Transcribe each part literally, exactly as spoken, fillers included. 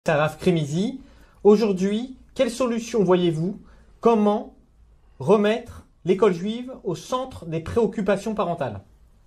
Saraf Krimizi. Aujourd'hui, quelle solution voyez-vous? Comment remettre l'école juive au centre des préoccupations parentales?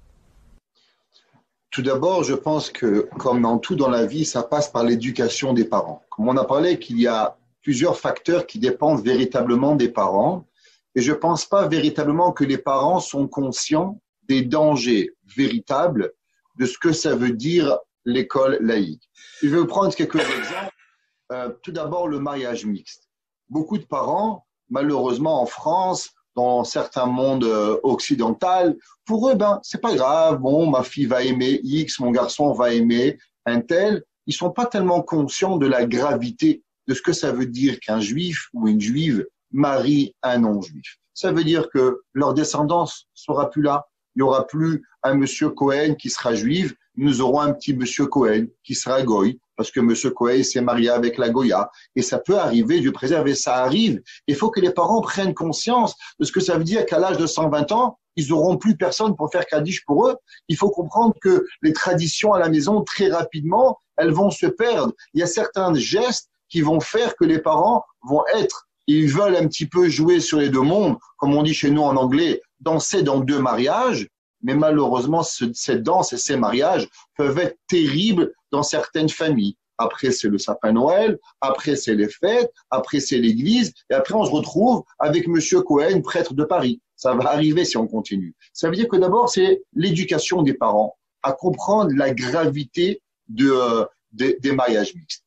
Tout d'abord, je pense que, comme dans tout dans la vie, ça passe par l'éducation des parents. Comme on a parlé qu'il y a plusieurs facteurs qui dépendent véritablement des parents, et je ne pense pas véritablement que les parents sont conscients des dangers véritables de ce que ça veut dire l'école laïque. Je vais vous prendre quelques exemples. Euh, tout d'abord, le mariage mixte. Beaucoup de parents, malheureusement en France, dans certains mondes euh, occidentaux, pour eux, ben, c'est pas grave, bon, ma fille va aimer X, mon garçon va aimer un tel. Ils sont pas tellement conscients de la gravité de ce que ça veut dire qu'un juif ou une juive marie un non-juif. Ça veut dire que leur descendance sera plus là. Il n'y aura plus un monsieur Cohen qui sera juif, nous aurons un petit monsieur Cohen qui sera goy, parce que monsieur Cohen s'est marié avec la Goya. Et ça peut arriver, Dieu préserve, et ça arrive. Il faut que les parents prennent conscience de ce que ça veut dire qu'à l'âge de cent vingt ans, ils n'auront plus personne pour faire Kaddish pour eux. Il faut comprendre que les traditions à la maison, très rapidement, elles vont se perdre. Il y a certains gestes qui vont faire que les parents vont être, ils veulent un petit peu jouer sur les deux mondes, comme on dit chez nous en anglais, danser dans deux mariages, mais malheureusement, ce, cette danse et ces mariages peuvent être terribles dans certaines familles. Après, c'est le sapin Noël, après, c'est les fêtes, après, c'est l'église, et après, on se retrouve avec Monsieur Cohen, prêtre de Paris. Ça va arriver si on continue. Ça veut dire que d'abord, c'est l'éducation des parents à comprendre la gravité de, euh, des, des mariages mixtes.